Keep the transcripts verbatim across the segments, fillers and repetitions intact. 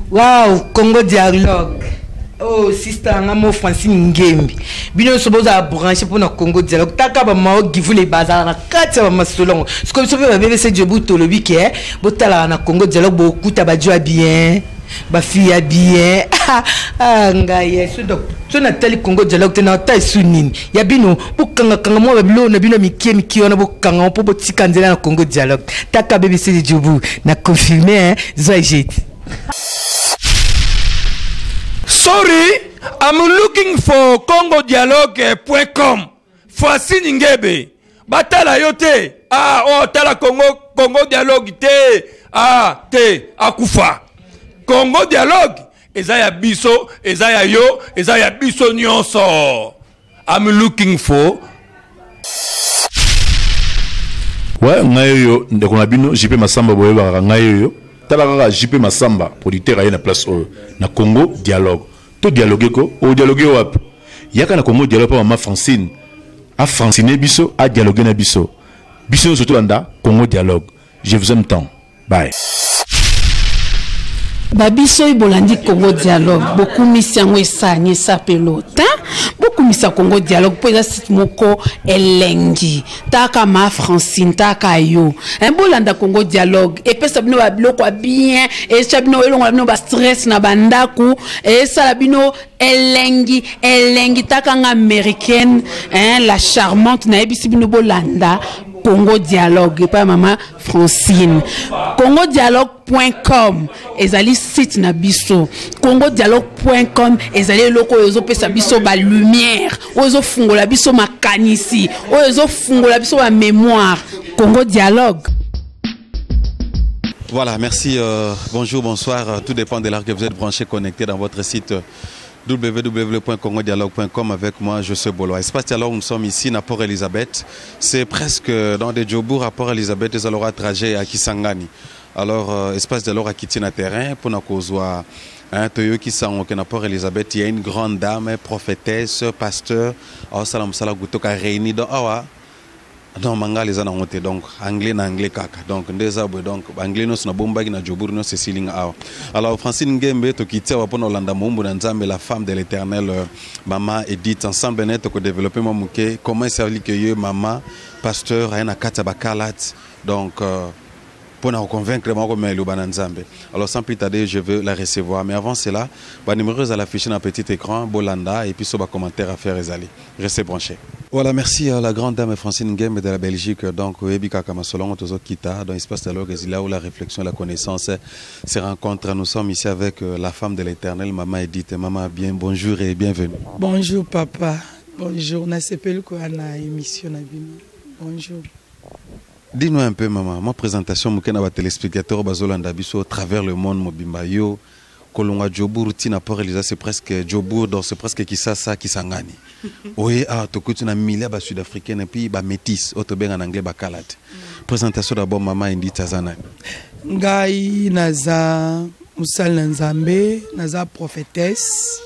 Wow, Congo Dialogue. Oh, sister, ngamo Francine Ngembi. Bino soboza brancher pour na Congo Dialogue. Taka ba mao givu les bazar na kati ba masolongo. Ce que sobe ba B B C Djibou to lobi ke, botala na Congo Dialogue beaucoup ta ba joa bien. Ba fille bien. Ah ngaye, so donc so na tali Congo Dialogue te na ta sunini. Ya bino bukanga kanga mo ba bilo na bino mikie mikie na bukanga po botika nzela na Congo Dialogue. Taka B B C Djibou na confirmer hein, Zoïjet. Sorry, I'm looking for congo dialogue dot com. Francine Ngebe. Batala yote. Ah, oh, tala Congo, Congo Dialogue te. Ah, te, akufa. Congo Dialogue. Ezaya biso, ezaya yo, ezaya biso nyonso. I'm looking for. Ouais, ngayo, ndeko na bino, J P Masamba boye ba ngayo. Tala J P Masamba, producteur à na place na Congo Dialogue. To dialogue ko, o dialogue wap. Yaka na Congo Dialogue pa mama Francine. A Francine biso, a dialogue na biso. Biso surtout anda Congo Dialogue. Je vous aime tant. Bye. Babiso ibolandi Congo Dialogue. Beaucoup misiango esanye sa pelota. Beaucoup misa Congo Dialogue. Po eza site moko elengi. Taka ma Francine, taka yo. Un bolanda Congo Dialogue. Et pe sabino ba biloko bien. Et sabino elongo labino ba stress na bandaku. Et salabino elengi, elengi taka nga américaine. Hein, la charmante na ebisi bino bolanda. Congo Dialogue et pas maman Francine. Congo Dialogue point com ezali site na biso. Congo Dialogue point com ezali loko ozo pesa biso ba lumière, ozo fungola biso makanisi, ozo fungola biso ba mémoire. Congo Dialogue. Voilà, merci. Euh, bonjour, bonsoir. Tout dépend de l'heure que vous êtes branché, connecté dans votre site w w w point congo dialogue point com avec moi, je suis Bolo. Espace Dialogue, nous sommes ici à Port-Elizabeth. C'est presque dans des Djobour à Port-Elizabeth, et alors à trajet à Kisangani. Alors, euh, Espace Dialogue à Kitina terrain pour nous causer un toyo qui s'en à Port-Elizabeth. Il y a une grande dame, prophétesse, pasteur. Alors, salam salam gutoka réuni dans Awa. Non, manga les ana honte donc anglais na anglais kaka donc ndeza bo donc anglais no sna bomba na Djobour no c'est silinga awa. Alors Francine Ngembe to kitia wa pona Olanda Mumbu na Nzambe la femme de l'Éternel euh, maman Edith ensemble net ko développer mamuke comment ça veut que maman pasteur ayana kata bakalat donc euh, pour nous convaincre alors sans plus tarder je veux la recevoir mais avant cela bah numéros à l'afficher dans petit écran Bolanda et puis sur bas commentaire à faire Ezali restez branchés. Voilà, merci à la grande dame Francine Ngembe de la Belgique donc Ebika Kamasolon Tozo Kita dans l'espace dialogue est là où la réflexion la connaissance se rencontrent. Nous sommes ici avec la femme de l'Éternel maman Edith. Maman bien bonjour et bienvenue. Bonjour papa. Bonjour na sepel ko na émission na bino. Bonjour. Dis-nous un peu, maman, ma présentation, je suis un téléspectateur au travers le monde, Mobimbayo, Kolonga Djobour, Tina Port-Elisa, c'est presque Djobour, donc c'est presque Kisasa, Kisangani. Oui, ah, tu as un milliard de Sud-Africains et puis métis, autobé en anglais, Bakalat. Présentation d'abord, maman, Indi Tazana. Ngai, Naza, Moussal Nzambe, Naza prophétesse,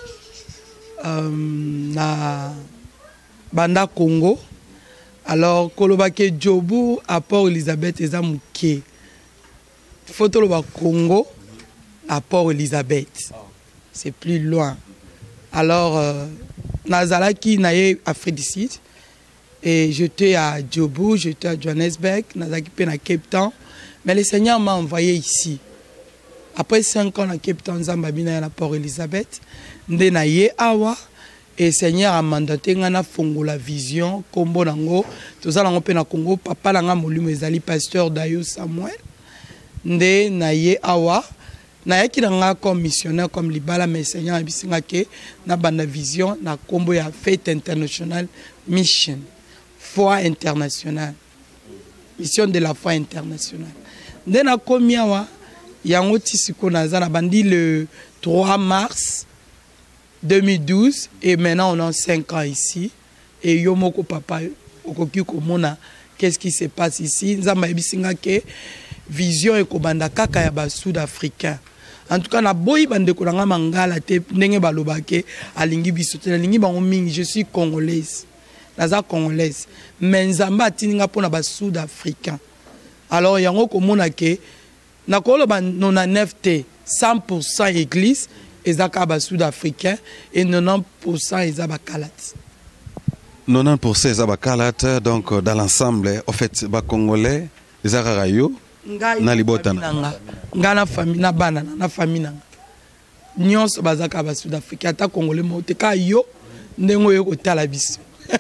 na Banda Congo. Alors, Kolobake Djobour à Port-Elizabeth et Zamouké. Photo le Congo à Port-Elizabeth. C'est plus loin. Alors, euh, Nazalaki naye Afridicide. Et j'étais à Djobour, j'étais à Johannesburg, Nazalaki à Cape Town. Mais le Seigneur m'a envoyé ici. Après cinq ans à Cape Town, Zambabina à Port-Elizabeth. Ndenaye Awa. Et Seigneur a mandaté ngana fongo la vision kombo nango tout ça nango pe na Congo papa langa molimo ezali pasteur Dayo Samuel nde naye awa na yaki nga comme missionnaire comme libala mais Seigneur a bisinga ke na banda vision na kombo ya Faith International Mission foi internationale mission de la foi internationale nde na komi awa yango tisiko na za na bandi le trois mars deux mille douze et maintenant on a cinq ans ici et Yomoko papa okoki komona qu'est-ce qui se passe ici nzamba ebisinga ke vision e kobanda kaka ya ba sud-africain en tout cas na boyi bande ko nga mangala te ndenge balobake alingi biso te alingi bango mingi je suis congolaise naza congolaise mais nzamba atininga pona ba sud-africain alors yango komona ke na koloba nonante cent pour cent église ezaka ba sud-africain et quatre-vingt-dix pour cent ezaba kalati. quatre-vingt-dix pour cent ezaba kalati, donc dans l'ensemble en fait ba congolais ezaka rayo na libota na nga na famille na bana na famille na nyonso bazaka ba sud-africain ata congolais mo te ka yo ndengo yo kotala biso.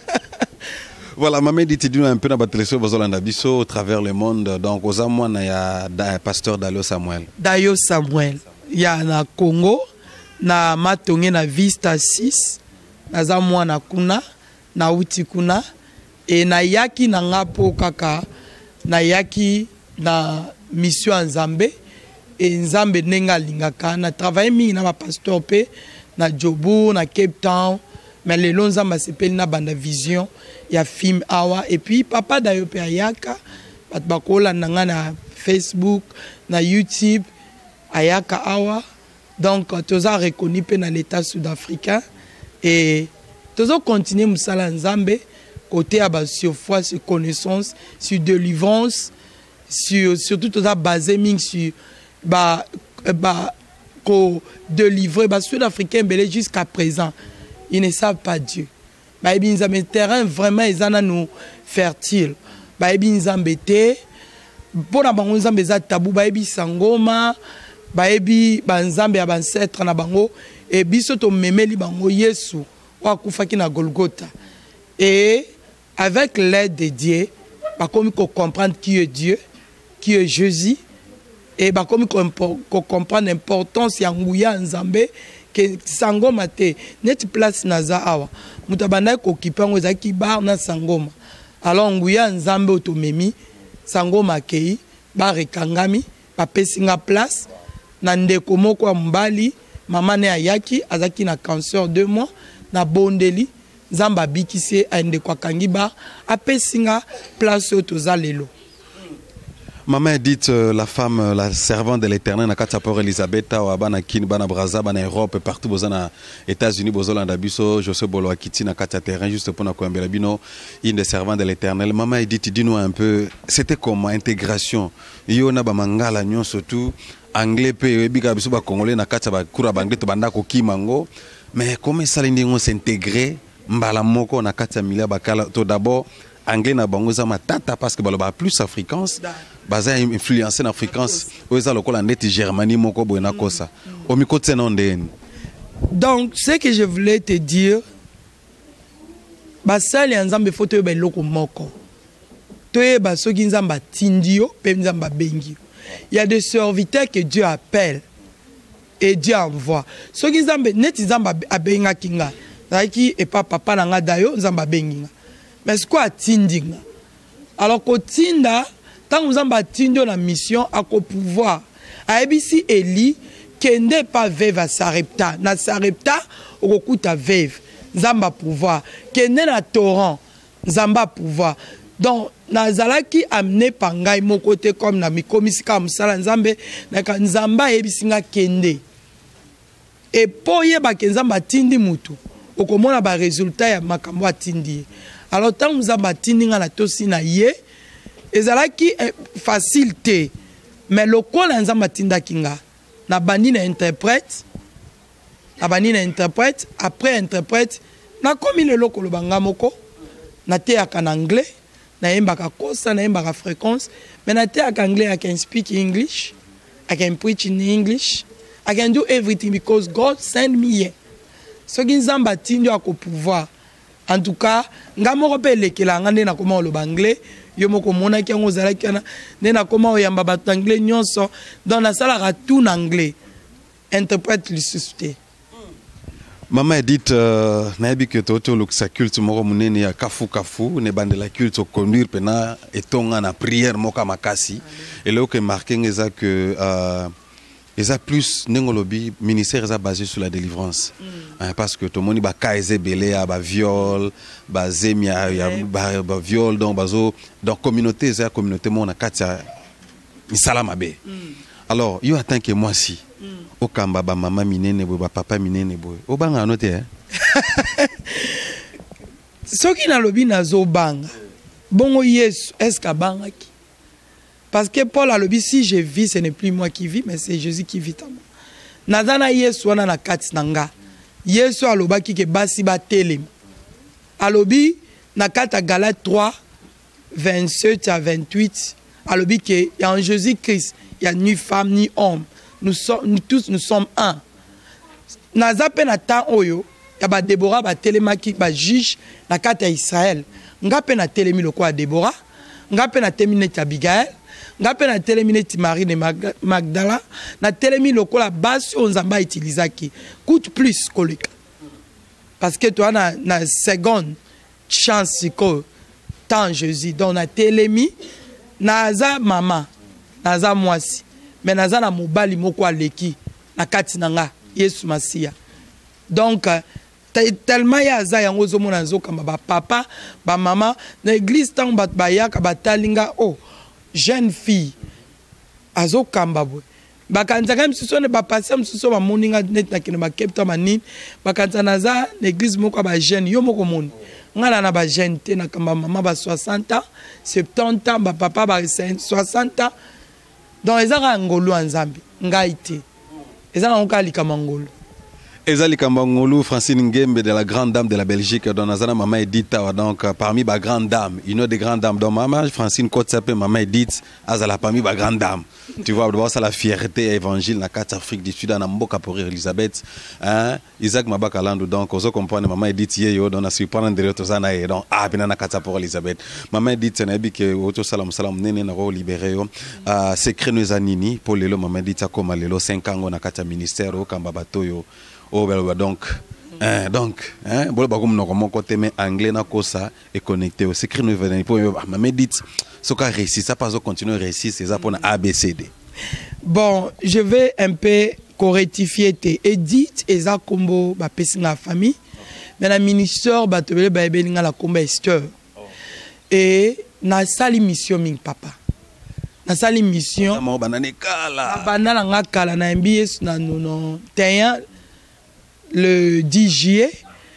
Voilà, Maman dit tu un peu dans la télévision au travers le monde. Donc, aux amours, il y a un pasteur Dayo Samuel. Dayo Samuel. Il y a na Congo, na Matonge na Vista six, na Zamwa na Kuna, na Uti Kuna, et na Yaki na Ngapo Kaka, na Yaki na Mission Nzambe, et Nzambe Nenga Lingaka, na travaillé mi na pasteur P, na Djobu, na Cape Town. Mais les longs ans, c'est pas une bande vision. Il y a film awa et puis papa d'ailleurs pe ayaka, batbakola nanga na Facebook, na YouTube, ayaka awa. Donc tous a reconnu pe dans l'état sud-africain et tous a continué musala nzambe côté aba sur foi, sur connaissance, sur délivrance, sur surtout tous a basé ming sur ba ba ko délivrer ba sud-africain belé jusqu'à présent. Ils ne savent pas Dieu. Bah, ils ont un terrain vraiment, ils ont nous fertile. Bah, ils ont embêté. Pour la bango, ils ont des tabous. Bah, ils sangoma. Bah, ils ont des ancêtres na bango. Et biso to memeli bango Yesu. Wa kufaki na Golgotha. Et avec l'aide de Dieu, bah, comme ils comprennent qui est Dieu, qui est Jésus. Et bah, comme ils comprennent l'importance yangouya nzambe. Que sangoma te net place naza awa mutabanda ko kipango za kibar na sangoma alors nguya nzambe otomemi sangoma kei ba rekangami ba pesinga place na ndeko moko mbali mama ne ayaki azaki na cancer deux mois na bondeli nzamba bikise ande kwa kangiba apesinga place otoza lelo. Maman dit euh, la femme, euh, la servante de l'Éternel, na Katapor Elisabeth, ou Abana Kin, Bana Braza, Bana Europe, partout, aux États-Unis, aux Biso, José Bolo Akiti, na Katia Terrain, juste pour na Bino, une des servantes de l'Éternel. Maman dit, dis-nous un peu, c'était comment intégration? Yo na ba mangala nyon surtout anglais pe biga biso ba congolais na Katia ba kura ba anglais to banda ko kimango, mais comment ça l'indigo s'intégrer mbala moko na Katia Milia bakala tout d'abord anglais na bango za matata parce que baloba plus afrikaans baza influencé na afrikaans oza lokola ndeti germanie moko boena kosa au miko tsena ndeni. Donc ce que je voulais te dire basali nzambe photo ba loko moko toye ba soki nzamba tindio pe nzamba bengi. Il y a des serviteurs que Dieu appelle et Dieu envoie. Soki nzambe neti nzamba abenga kingaaki et pas papa na nga dayo nzamba bengi. Mais c'est quoi tindinga? Alors que tinda, tant que vous avez tindu la mission, à quoi pouvoir? A ebisi Eli, kende pas veve à Sarepta. Na Sarepta, au coup ta veve. Zamba pouvoir. Kende na torrent. Zamba pouvoir. Donc, nazala qui amené par ngai mon côté comme na mi komisika musala nzambe, na nzamba ebisi nga kende. Et pour yeba kenzamba tindi mutu, au komona ba résultat ya makambo atindi. Alors tant que vous avez battu na tosi na ye, ezalaki facilité. Mais le col en zamatinda kinga, na bani na interprète, na bani na interprète, après interprète, na komi le loko le banga moko, na te ak en anglais, na yembaka kosa, na yembaka fréquence, mais na te ak anglais, I can speak English, I can preach in English, I can do everything because God sent me here. So ki nzamba tindio ako pouvoir. En tout cas, nga moko pe lekela nga ndena koma lo anglais, yo moko mona ki ngo zala kana ndena koma oyamba ba anglais nyonso, dans la salle à tout en anglais. Interprète le suscité. Maman dit euh, nabi que toto lo sa culte moko munene ya kafu kafu ne bande la culte conduire pena etonga na prière moka makasi et là que marqué ngeza que euh et plus nengolobi ministère est basé sur la délivrance mm. hein, parce que tout le monde ba kaise belé ba viol ba zemia ya ba, ba viol donc bazo donc communauté c'est la communauté mon akatia salama be mm. Alors yo attend que moi si mm. o kamba ba maman minene bo ba papa minene bo o banga noté hein soki na lobi nazo banga bongo Yesu est-ce ka banga ki? Parce que Paul a le dit, si je vis, ce n'est plus moi qui vis, mais c'est Jésus qui vit en moi. nazana yesu wana na kati na nga yesu alobaki ke basi batelema alobi na kati ya Galates trois vingt-sept à vingt-huit alobi ke ya en Jésus Christ il y a ni femme ni homme nous sommes nous tous nous sommes un naza pe na temps oyo ya ba Déborah ba telemaki ba juge na kati ya Israël nga pe na telemi loko ya Déborah nga pe na telemi neti Abigail nga pe na telemi neti Marie de Magdala na telemi loko la basi on nzamba utilizaki coûte plus koleka parce que toi na na seconde chance ko tant Jésus donc na telemi naza mama naza mwasi mais naza na mobali moko aleki na kati na nga Yesu Masia donc tellement ya za yango zo mona nzoka ba papa ba mama na église tant bat bayaka batalinga oh jeune fille azo kamba boy bakanzaka msuso ne ba passer msuso ba moninga net na kino ba kepta manini bakanza naza na église moko ba jeune yo moko moni ngala na ba jeune te na kamba mama ba soixante ans soixante ans ba papa ba soixante ans donc ezaka ngolo nzambe ngaite ezaka ngokali kama ngolo Ezali Kambangolu, Francine Ngembe de la grande dame de la Belgique, dont Nazana Mama Edith, donc parmi les grandes dames, une des grandes dames, dont Maman Francine Kotsape, Mama Edith, Azala parmi les grandes dames. Tu vois, d'abord, c'est la fierté évangile, la carte Afrique du Sud, en Amboka pour Elisabeth, hein, Isaac Mabakalandou, donc, on comprend Maman Edith, Yeyo, dont on a su prendre de l'autre zana, et donc, ah, bien, on a carte pour Elisabeth. Maman Edith, c'est un habit que, auto salam salam, nene, naro, libéré, ah, secret nous anini, pour l'élo, Maman Edith, comme l'élo, cinq ans, on a carte ministère, au Kambabatoyo. Oh ben donc hein, donc hein bon bah comme nous côté mais anglais na kosa et connecté au secret nous venir pour ma médite ce qu'a réussi ça pas continuer réussir c'est ça pour A B C D. Bon, je vais un peu correctifier tes Edith et ça combo ba pesi na famille mais la ministère ba te ba belinga la combo Esther et na sali mission ming papa na sali mission na banane kala banana nga kala na mbs na no tenya le dix juillet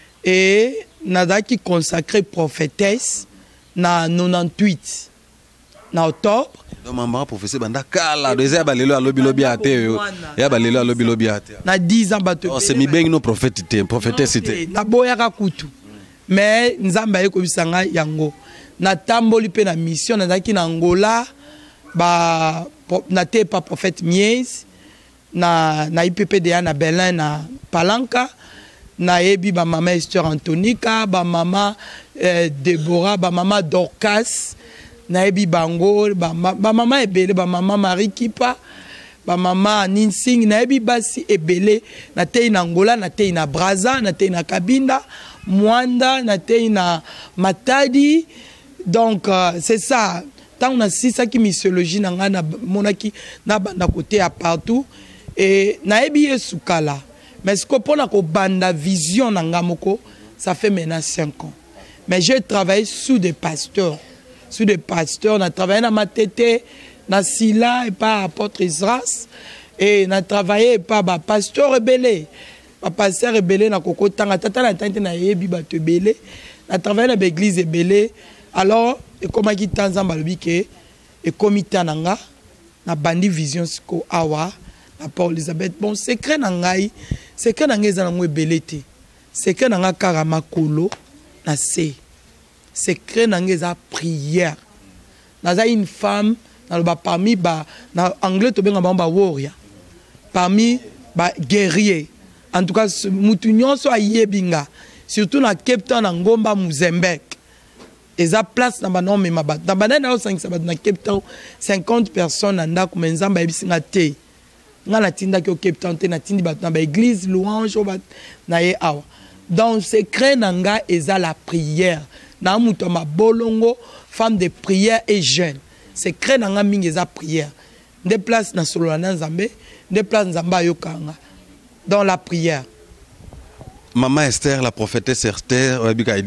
et nada qui consacré prophétesse na quatre-vingt-dix-huit na octobre donc maman professeur banda kala deuxième balelo lobi lobi ate yo ya balelo lobi lobi ate na dix ans bato oh c'est mi beng no prophète prophétesse te na boya ka kutu mais nzamba yeko bisanga yango na tamboli pe na mission na daki na Angola ba na te pas prophète Mies na na I P P D A na Berlin na Palanca na ebi ba mama Esther Antonika ba mama eh, Deborah ba mama Dorcas na ebi bango ba, ba mama ebele ba mama Marie Kipa ba mama Ninsing na ebi basi ebele na tei na Angola na tei na Brazza na tei na Kabinda Mwanda na tei na Matadi donc euh, c'est ça tant on a si ça qui missiologie na ngana monaki na banda côté à partout et na ebi esukala mais ce que pour la banda vision na ngamoko ça fait maintenant cinq ans mais j'ai travaillé sous des pasteurs sous des pasteurs on a travaillé dans ma tête na Sila et pas apôtre Isras et on a travaillé pas ba pasteur rebelle ba pasteur rebelle na koko tanga tata na tante na yebi ba te belé na travaillé dans l'église rebelle alors et comment qui tanzamba le biké et comité nanga na bandi vision siko awa na Paul Elisabeth bon secret nangai secret nangai za ngwe belete secret nanga karama kolo na se secret nangai za prière na za une femme na ba parmi ba na anglais to benga ba warrior parmi ba guerrier en tout cas mutu nyonso ayebinga surtout na Cape Town na ngomba Mozambique eza place na banon me mabat na banana o cinq sabat na Cape Town cinquante personnes anda ko menzamba ebisinga te ngala tinda ki o Cape Town te na tindi bat na ba église louange bat na ye awa donc secret nanga eza la prière na muto ma bolongo femme de prière et jeune secret nanga mingi eza prière de place na solo na nzambe de place nzamba yokanga dans la prière. Maman Esther, la prophétesse Esther,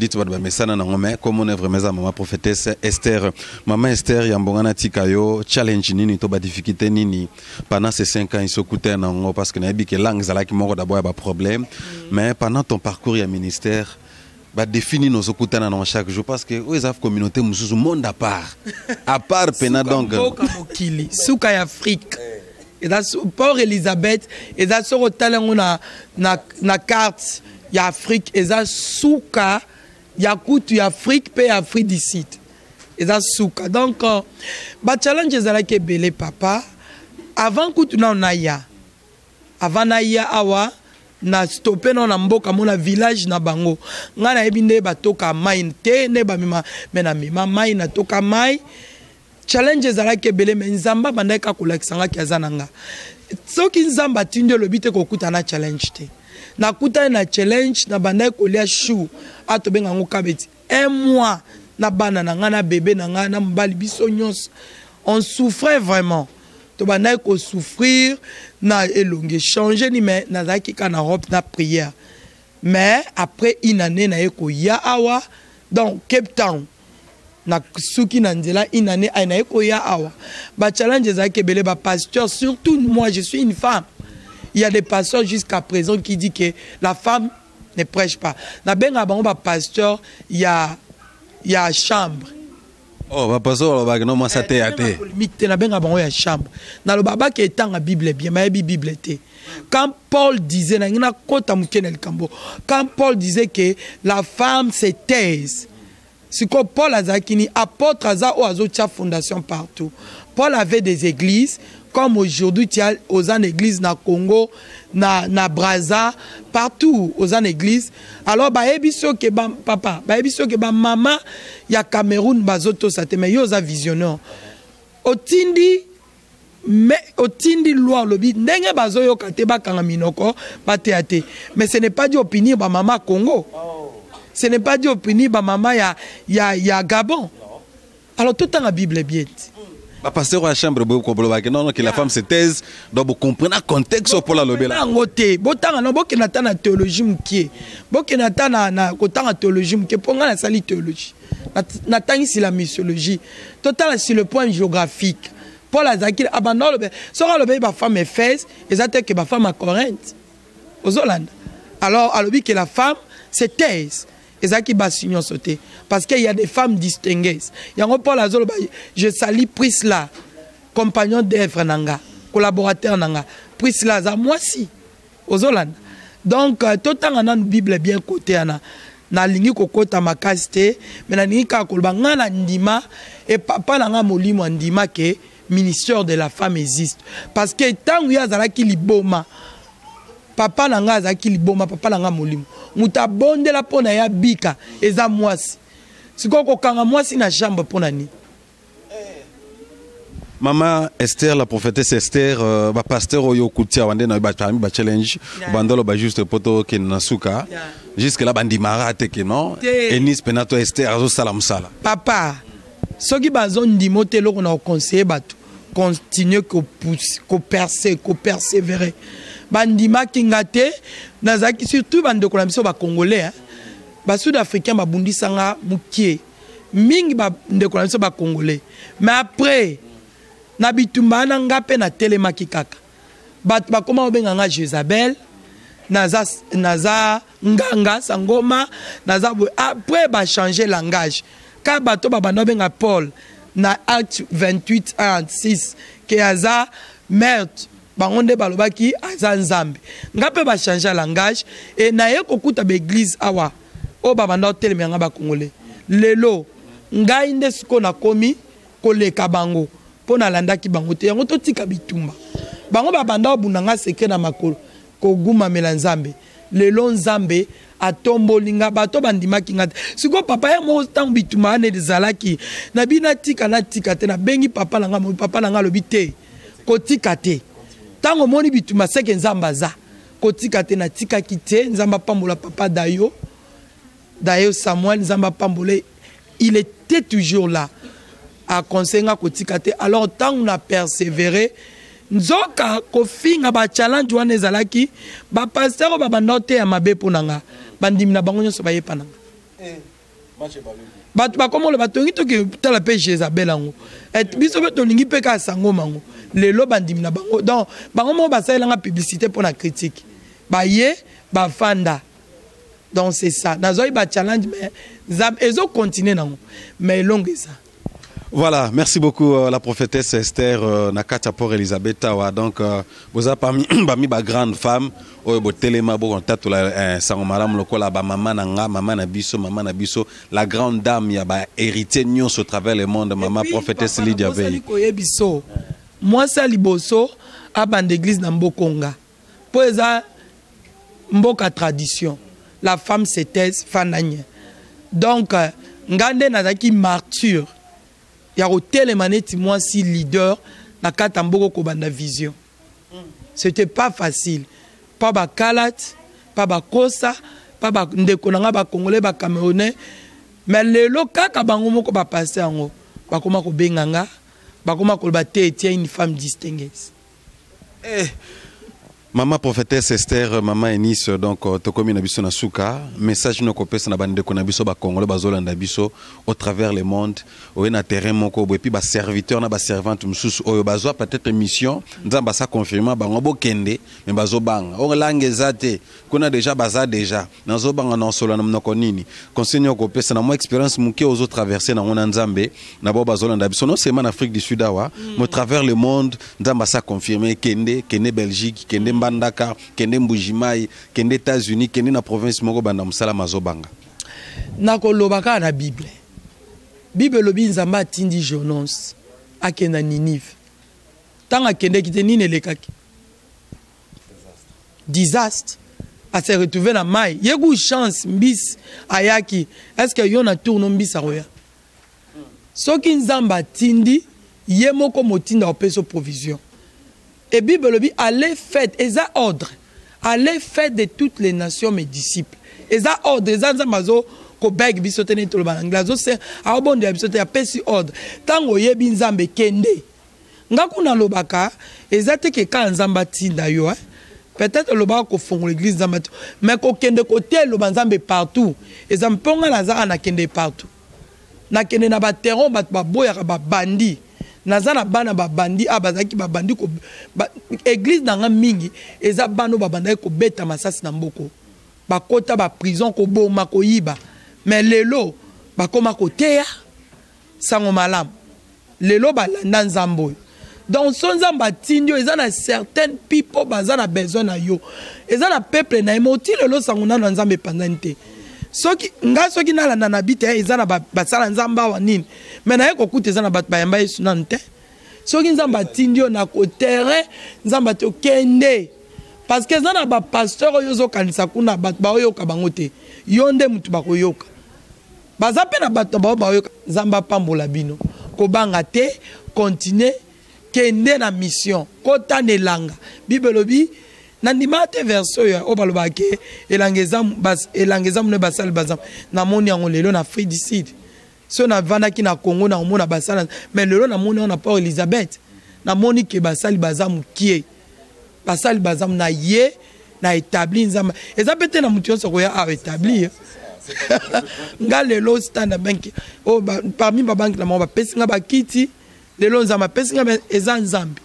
comme on est vraiment maman prophétesse Esther, maman Esther, yambongana tikayo challenge nini to ba difficulté nini pendant ces cinq ans ils se coûtaient non parce que nabi que langue zala qui moko d'abord ba problème mais pendant ton parcours ya ministère ba définir nos okutana dans chaque jour parce que eux avez communauté mususu monde à part à part pena donc souka ya Afrique eza Port Elizabeth eza soko talango na na na carte ya Afrique eza suka ya kutu ya Afrique pe Afrique du Sud eza suka donc uh, ba challenge ezala ke belé papa avant kutu na na ya avant na ya awa na stopé na na mboka mona village na bango nga na ebinde batoka mai te ne ba mima mena mima mai na toka mai challenge ezala ke belé mais nzamba bandaka kolakisanga ki azananga soki nzamba tinde lobite kokuta na challenge te na kuta na challenge na bandai kolia chou ato benga ngo kabeti un mois na bana na nga na bébé na nga na mbali biso nyos on souffrait vraiment to bandai ko souffrir na elonge changer ni mais na zaki kana robe na prière mais après une année na eko ya awa donc Cape Town na suki na nzela une année ay na eko ya awa ba challenge zaki belé ba pasteur surtout moi je suis une femme. Il y a des pasteurs jusqu'à présent qui disent que la femme ne prêche pas. Dans le pasteur, il y a, il y a chambre. Oh, le pasteur, non, moi, ça t'est à terre. Il y a chambre. Dans le baba qui est dans la Bible, bien, mais la Bible était. Quand Paul disait, quand Paul disait que la femme se taise, c'est que Paul Azakini, apôtre Aza ou Azotia Fondation partout. Paul avait des églises. Comme aujourd'hui, tu as aux églises na Congo, na, na Brazza, partout aux églises. Alors, bah, ebiso ke ba papa, bah, ebiso ke ba maman, ya Cameroun, bazoto sate, mais yo za visionnaire. Otindi, mais otindi loi lobi, ndenge bazo yo kate ba kanga minoko, ba teate. Mais ce n'est pas dit opini ba maman Congo. Ce n'est pas dit opini ba maman ya, ya, ya Gabon. Alors, tout dans la Bible est bien. Le pasteur à la chambre, non, non, que la femme se taise, donc vous comprenez le contexte pour la lobby. La théologie, la théologie, pour la sali théologie. Si la mythologie, total sur le point géographique. Pour la zakir, abandon le sera le la femme Éphèse, et ça que la femme à Corinthe, aux Hollandes. Alors, à l'objet que la femme se taise. Et ça qui va signer sauter. Parce qu'il y a des femmes distinguées. Il y a un Paul Azol, je salue Prisla, compagnon d'Èvre Nanga, collaborateur Nanga. Prisla, ça moi si, aux Hollandes. Donc, tout le temps, on a une Bible bien côté. Na lingi kokota makasite, mais na lingi kakolba ngana ndima, et papa nanga molimo ndima ke ministère de la femme existe. Parce que tant qu'il y a zala ki liboma, papa nanga zaki liboma, papa nanga molimo. Muta bonde la pona ya bika eza mwasi siko kokanga mwasi na jambe pona ni Maman Esther, la prophétesse Esther, euh, ba pasteur oyo kutia wande na ba ba challenge bandolo ba juste poto ke nasuka jusque là bandi marate ke non Enis penato Esther azo salam sala papa soki bazon ndimo te loko na conseiller bato continuer ko pousser ko percer ko persévérer bandima kingate nazaki surtout bande ko la biso ba congolais hein ba sud-africain ba bundisanga mukie mingi ba ndeko ko la biso ba congolais mais après na bitumba na ngape na telemaki kaka bat ba koma obenga nga Jezabel naza naza nganga sangoma naza après ba changer langage ka bato ba bando benga Paul na Acte vingt-huit trente-six ke aza meurtre bangonde balobaki aza nzambe ngape ba changer langage et na ye kokuta ba église awa o ba bando telemanga ba congolais lelo ngai nde siko na komi koleka bango pona landaki bango te yango totika bitumba bango babanda obunanga secret na makolo koguma mela nzambe lelo nzambe atombolinga bato bandimaki ngate siko papa ya mo tang bitumba ane dezalaki na bina tika na tika te na bengi papa nanga mo papa nanga lobi te kotika te tango moni bitumba seke nzamba za kotika te na tika kite nzamba pambola papa dayo dayo Samuel nzamba pambole il était toujours là à conseiller kotikate alors tant on a persévéré nzoka kofinga ba challenge wana ezalaki ba pasteur ba banote ya mabe ponanga bandimi na bango nyoso baye pananga eh match ba ba ba komo le batongi to ke tala pe Jezabel ngo et biso beto lingi pe ka sango mango lelo bandimi na bango donc bango mo ba salela publicité pour la critique ba ye ba fanda donc c'est ça nazo ba challenge mais ezo continuer nango mais longue ça. Voilà, merci beaucoup euh, la prophétesse Esther euh, Nakata pour Elisabeth Tawa. Donc, euh, vous avez parmi parmi ba grande femme, oh bo telema bo contact la sango malam lokola ba maman nanga, maman na biso, maman na biso, la grande dame ya ba héritier nyons au travers le monde, maman prophétesse Lydia Veil. Moi ça liboso à bande d'église na Mbokonga. Pour ça mboka tradition. La femme c'était fananye. Donc ngande nazaki martyr. Il y a hôtel et moi si leader na katamboko ko banda vision. C'était pas facile. Pas ba kalat, pas ba kosa, pas ba ndeko nanga ba congolais ba camerounais. Mais lelo kaka bango moko ba passer ango. Ba koma ko benganga, ba koma ko ba te une femme distinguée. Eh Maman prophétesse Esther, maman Enis, donc tokomi na biso na suka, message no kopesa na bande ko na biso ba Congolais bazolanda biso au travers le monde, o na terrain moko bo puis ba serviteur na ba servante mususu oyo bazwa peut-être mission, nzamba sa confirmer ba ngobo kende, mais bazo banga. O langue zate, kuna déjà baza déjà. Nazo banga na solo na mnoko nini. Conseil kopesa na mo expérience muke ozo traverser na ngona nzambe, na bo bazolanda biso non seulement en Afrique du Sud awa, mais au travers le monde, nzamba sa confirmer kende, kende Belgique, kende Bandaka, kende Mbujimai, kende États-Unis, kende na province moko banda musala mazobanga. Nako lobaka na Bible. Bible lobi nzamba tindi Jonas akena Ninive. Tanga kende kite nine lekaki. Désastre. A se retrouver na mai. Yegu chance mbis ayaki. Est-ce que yona tourne mbis aroya? Soki nzamba tindi yemoko motinda opeso provision. Et Bible le dit, allez faites, et ça ordre, allez faites de toutes les nations mes disciples. Et ça ordre, et ça mazo ko beg bisote ne to banangla zo se a obonde bisote a pesi ordre. Tango yebi nzambe kende. Ngakuna lobaka, et ça te ke ka nzamba tinda yo, peut-être lobaka ko fongo l'église nzamba, mais ko kende côté lo nzambe partout. Et ça mponga na za na kende partout. Na kende na ba terron ba boya ba bandi. Nazana bana ba bandi abazaki ba bandi ko église nanga mingi eza bano ba banda ko beta masasi na mboko ba kota ba prison ko boma ko yiba mais lelo ba koma ko teya sango malam lelo ba landa nzambo donc son nzamba tindio eza na certaines people bazana besoin na yo eza na peuple na emoti lelo sango na nzambe pandante soki nga soki na landa na bite eza na basala nzamba wa nini mais na yeko kuta eza na bat bayamba yesu nante soki nzamba tindio na ko terrain nzamba to kende parce que eza na ba pasteur oyo zo kanisa kuna bat ba oyo ka bangote yonde mutu ba koyoka baza pe na bat ba ba oyo nzamba pambola bino ko banga te continuer kende na mission kota nelanga bible lobi nandima te verso ya obalobake elangezam bas elangezam ne basal bazam na moni yango lelo na Afrique du Sud so na vanda ki na Congo na mona basala mais lelo na moni na Port Elizabeth na moni ke basali bazam kie basali bazam na ye na établi nzamba eza pete na mutu yonso ko ya a établir nga lelo stand bank o parmi ba bank na mo ba pesinga ba kiti lelo nzamba pesinga eza nzambe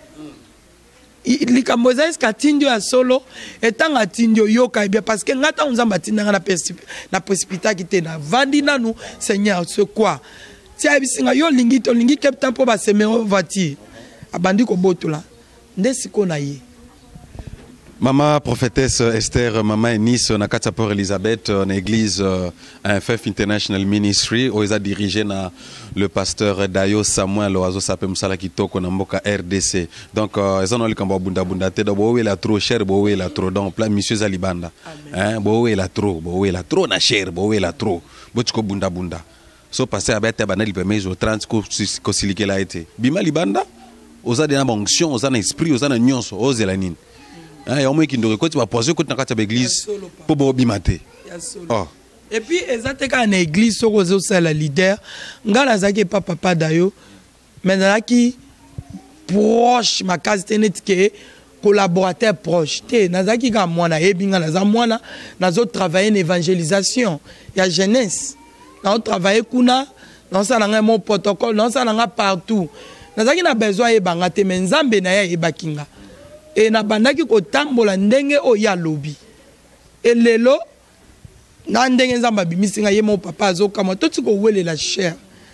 likambo eza eska tindio ya solo etanga tindio yoka bien parce que ngata nzamba tinanga na na précipitaki te na vandi nanu Seigneur ce quoi tia bisinga yo lingi to lingi kepta po ba semero vati abandi ko botola ndesiko na ye. Maman prophétesse Esther, maman Enis, na kati Port Elizabeth, une église, un F F International Ministry, où ils ont dirigé na le pasteur Dayo Samuel, oazo sape musala kitoko na mboka R D C. Donc, ils ont eu le cambo bunda bunda te, bo we la trop cher, bo we la trop. Donc, plein monsieur Zalibanda, hein, bo we la trop, bo we la trop na cher, bo we la trop, bo tiko bunda bunda. So passer à bête banal permet au trente ko silike la été. Bima libanda, oza de na onction, oza na esprit, oza na nyonso, oza la nini. Il y a un qui nous récolte, tu vas poser contre l'église pour bimate. Oh. Et puis, exactement quand l'église c'est la leader, ngala zaki papa papa dayo, maintenant qui proche ma case tenet que collaborateur proche. Te nazaki ka mwana ebinga naza mwana nazo travailler en évangélisation, il y a jeunesse. Nazo travailler kuna, dans ça nga mon protocole, dans ça nga partout. Nazaki na besoin e banga te menzambe na ya e bakinga. Et na bandaki ko tambola ndenge o ya lobi et lelo na ndenge nzamba bimisinga ye mo papa azoka mo toti ko wele la chair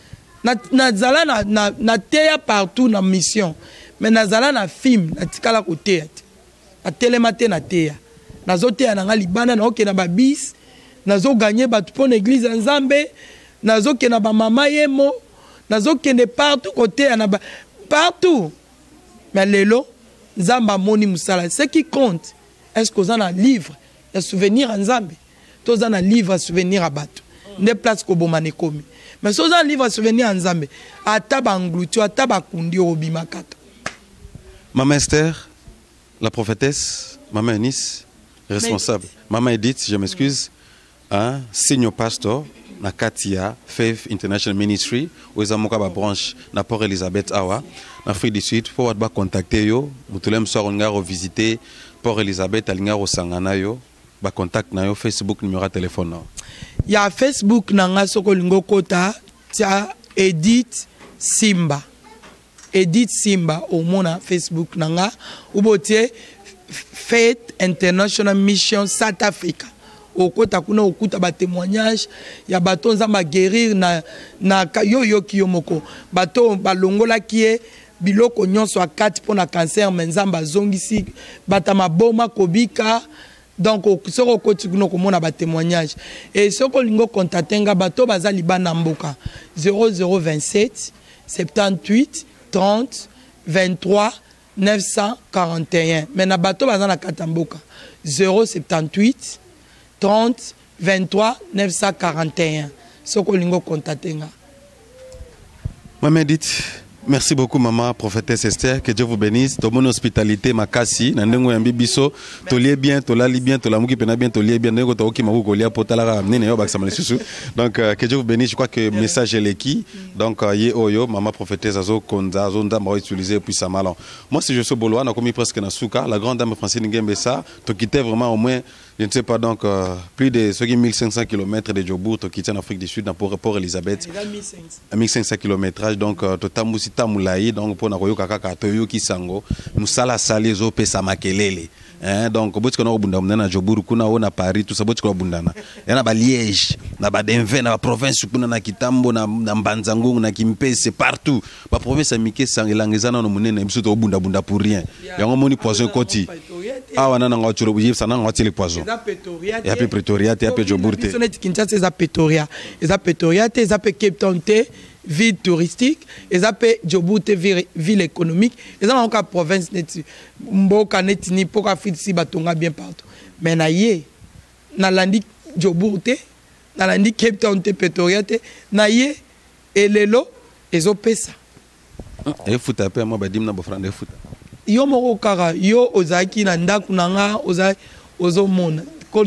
nazala na, na, na teya partout na mission mais nazala na film natikala koteya te atelema te na teya nazoteya nanga libanda naokenda babis nazoganye bato mpo na église ya nzambe nazokenda bamama yemo nazokende partout koteya na ba, partout mais lelo nzambe amoni musala ce qui compte est-ce que oza na livre ya souvenir ya nzambe to oza na livre ya souvenir ya bato nde place koboma na ekomi mais so oza na livre ya souvenir ya nzambe ata bangluti ata bakundi obima kaka. Maman Esther, la prophétesse, Maman Eunice, responsable. Maman Edith, je m'excuse, hein, senior pastor, na Katia, Faith International Ministry, où ils ont ma branche, na Port Elizabeth Awa, na Afrique du Sud, pour avoir contacté yo, mutulem soir on a visiter Port Elizabeth, alinga au Sangana yo, ba contact na yo, Facebook, numéro de téléphone na. Ya Facebook nanga soko lingo kota, tia Edith Simba. Edith Simba au mona Facebook nanga ubotie Faith International Mission South Africa okota kuna okuta ba témoignage ya bato nzamba guérir na na yo yo kiyomoko bato balongola kie biloko nyonso akati pona cancer menzamba zongisi batama boma kobika donc soko okoti kuna komona ba témoignage et soko lingo contactenga bato baza libana mboka zéro zéro vingt-sept soixante-dix-huit trente vingt-trois neuf cent quarante et un. Mais na bateau bazan na katamboka zéro soixante-dix-huit trente vingt-trois neuf cent quarante et un. Soko lingo contactenga. Maman Edith, merci beaucoup maman prophétesse Esther, que Dieu vous bénisse. Dans mon hospitalité makasi, na ndengo yambi biso, tolié bien, tolali bien, tolamuki pena bien, tolié bien, ndengo toki maku kolia potala nene yo baksa susu. Donc que Dieu vous bénisse. Je crois que le message est l'équi. Donc yé oyo maman prophétesse azo konza azo ndamba va utiliser puis ça malon. Moi si je suis bolois, na commis presque na souka, la grande dame Francine Ngembesa, to quitter vraiment au moins je ne sais pas donc euh, plus de ceux qui mille cinq cents kilomètres de Djobourg qui tient en Afrique du Sud dans Port Port Elizabeth. mille cinq cents kilomètres donc totamu sita mulai donc pour na koyoka kaka toyo ki sango musala sali zo pesa makelele. Hein, donc botiko na obunda na Djobourg kuna ona Paris tout ça botiko obundana. Yana ba Liège, na ba Denver, na ba province kuna na Kitambo na na Mbanzango na Kimpese partout. Ba province ya Mike sangilangezana no munene biso to obunda bunda pour rien. Yango moni poison koti. Ah wana na ngoturo buyi sana ngotile poison. Et après Pretoria, et après Djobourg. Ils sont Kinshasa, ils Pretoria, ils Pretoria, ils Cape Town, ville touristique, ils Djobourg, ville économique, ils ont encore province Mboka netini pour Afrique si batonga bien partout. Mais na yé, na landi Djobourg, na landi Cape Town, Pretoria, na yé et lelo, ils ont pesa. Et foot après moi badim na bofran de foot. Yo moko kara, yo ozaki na ndaku nanga ozai ozomona.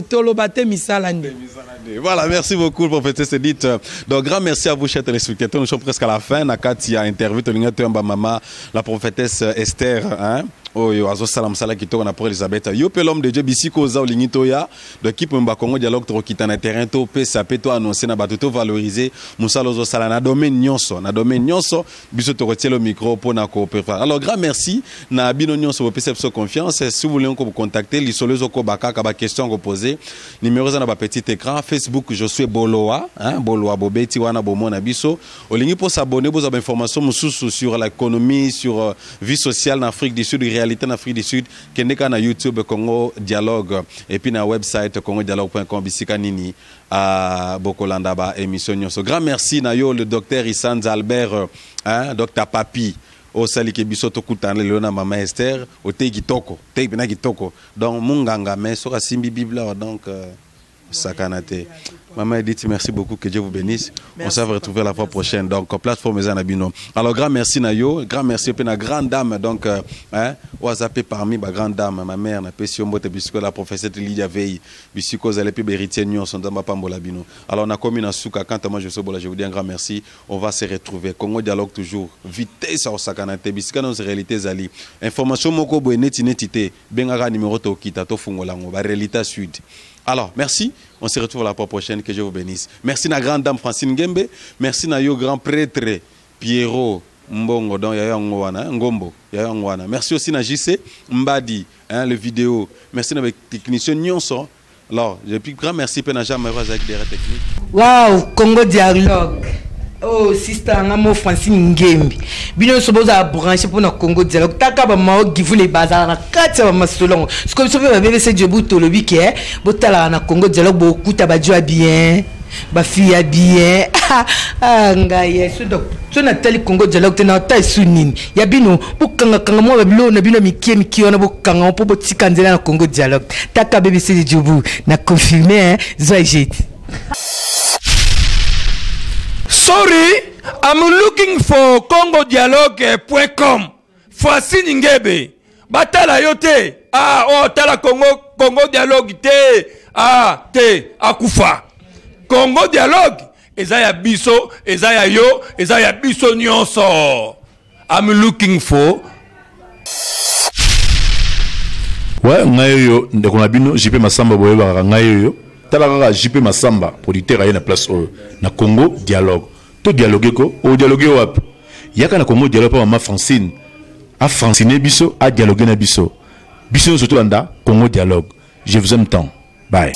Voilà, merci beaucoup, prophétesse Edith. Donc, grand merci à vous, chers téléspectateurs. Nous sommes presque à la fin. Nakati a interviewé maman, la prophétesse Esther. Hein? Oh, yo, azo salam sala kito na pour Elisabeth. Yo pe l'homme de Dieu bisi ko za olingito ya de équipe mba Congo dialogue to kita na terrain to pe sa pe to annoncer na bato to valoriser musalo zo sala na domaine nyonso na domaine nyonso biso to retirer le micro pour na coopérer. Alors grand merci na bino nyonso bo pesa so confiance. Si vous voulez encore vous contacter li solo zo ko baka ka ba question ko poser numéro za na ba petit écran Facebook je suis Boloa hein Boloa Bobeti wana bomona biso olingi pour s'abonner pour avoir information mususu sur l'économie sur euh, vie sociale en Afrique du Sud réalité en Afrique du Sud kendeka na YouTube Congo Dialogue et puis na website congo dialogue point com bisika nini à Bokolanda ba émission nyonso. Grand merci na yo le docteur Issanz Albert hein docteur Papi au sali ke biso to kutana le na mama Esther o te kitoko te bina kitoko donc munganga mais so ka simbi Bible donc euh, Sakanate. Maman Edith, merci beaucoup, que Dieu vous bénisse. Merci, on s'est retrouver la fois prochaine. Donc, plateforme Zanabino. Alors, grand merci Nayo, grand merci à la grande dame. Donc, euh, hein, on a zappé parmi ma grande dame, ma mère, na pession bote bisco la professeure Lydia Veil, bisco zale pe beritier nyon son dama pambola bino. Alors, on a commis na souka quand moi je suis bola, je vous dis un grand merci. On va se retrouver. Congo dialogue toujours. Vitesse au Sakanate, bisco nos réalités zali. Information moko bo neti netité. Bengara numéro to kita to fungolango, ba réalité sud. Alors, merci. On se retrouve la fois prochaine. Que Dieu vous bénisse. Merci à la grande dame Francine Ngembe. Merci à yo grand prêtre Pierrot Mbongo. Donc, yaya ngwana, Ngombo. Yaya ngwana. Merci aussi à J C Mbadi, hein, le vidéo. Merci à mes techniciens Nyonso. Alors, je puis grand merci à Jean Marois avec des techniques. Waouh, Congo Dialogue. Oh, sister ngamo Francine Ngembi. Bino soboza branché pour na Congo dialogue. Taka ba mao givu les bazar na kati ba masolongo. Ce que sobe ba bébé c'est Djebou tolobi ke botala na Congo dialogue beaucoup tabajua bien. Ba fille bien. Ah ngaye so donc so na tali Congo dialogue tena ta sunini. Ya bino bukanga kanga mo ba bilo na bino mikie mikie na bukanga po botika nzela na Congo dialogue. Taka bébé c'est Djebou na confirmer hein Zoajet. Sorry, I'm looking for congo dialogue point com. Francine Ngebe. Batala yote. Ah, oh, tala Congo, Congo dialogue te. Ah, te, akufa. Congo dialogue. Ezaya biso, ezaya yo, ezaya biso nyonso. I'm looking for. Ouais, ngayo ndeko na bino J P Masamba boye ba ngayo. Tala kaka J P Masamba producteur aye na place o na Congo dialogue. To dialogue ko o dialogue wapi yaka na Congo dialogue pa mama Francine a Francine biso a dialogue na biso biso surtout anda Congo dialogue. Je vous aime tant. Bye.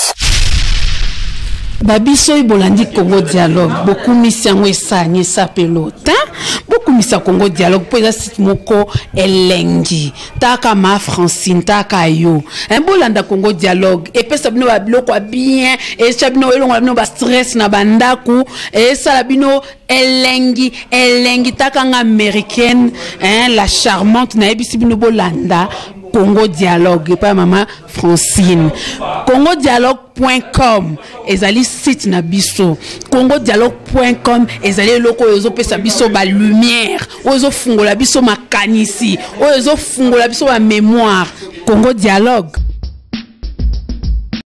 Babiso ibolandi Congo dialogue beaucoup misiango esanye sa pelota beaucoup misa Congo dialogue po eza site moko elengi taka ma Francine taka yo un bolanda Congo dialogue et pesa bino ba biloko bien et chabino elongo bino ba stress na bandaku et sala bino elengi elengi taka nga américaine hein la charmante na ebisi bino bolanda Congo dialogue et pas maman Francine. Congo dialogue point com ezali site na biso. Congo dialogue point com ezali loko ozo pesa biso ba lumière, ozo fungola biso makanisi, ozo fungola biso ba mémoire. Congo dialogue